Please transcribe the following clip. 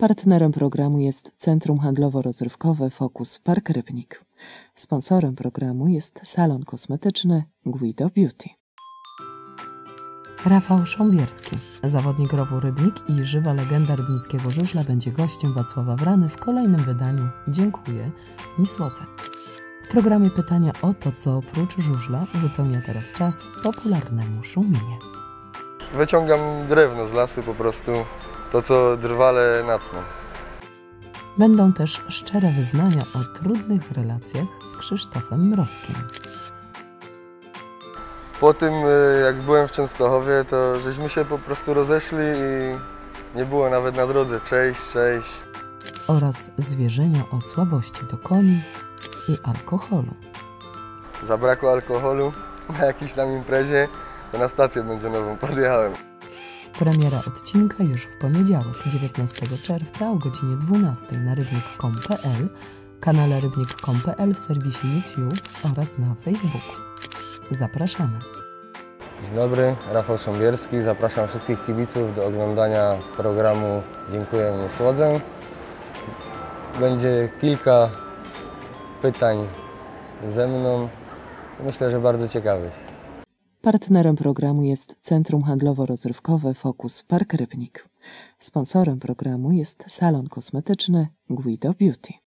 Partnerem programu jest Centrum Handlowo-Rozrywkowe Focus Park Rybnik. Sponsorem programu jest salon kosmetyczny Guido Beauty. Rafał Sząbierski, zawodnik rowu Rybnik i żywa legenda rybnickiego żużla, będzie gościem Wacława Wrany w kolejnym wydaniu Dziękuję, ni słodzę. W programie pytania o to, co oprócz żużla wypełnia teraz czas popularnemu szuminie. Wyciągam drewno z lasu po prostu, to co drwale natną. Będą też szczere wyznania o trudnych relacjach z Krzysztofem Mrozkiem. Po tym jak byłem w Częstochowie, to żeśmy się po prostu rozeszli i nie było nawet na drodze cześć, cześć. Oraz zwierzenia o słabości do koni i alkoholu. Zabrakło alkoholu na jakiejś tam imprezie, to na stację benzynową podjechałem. Premiera odcinka już w poniedziałek, 19 czerwca o godzinie 12 na rybnik.com.pl, kanale rybnik.com.pl, w serwisie YouTube oraz na Facebooku. Zapraszamy. Dzień dobry, Rafał Sząbierski. Zapraszam wszystkich kibiców do oglądania programu Dziękuję, nie słodzę. Będzie kilka pytań ze mną, myślę, że bardzo ciekawych. Partnerem programu jest Centrum Handlowo-Rozrywkowe Focus Park Rybnik. Sponsorem programu jest salon kosmetyczny Guido Beauty.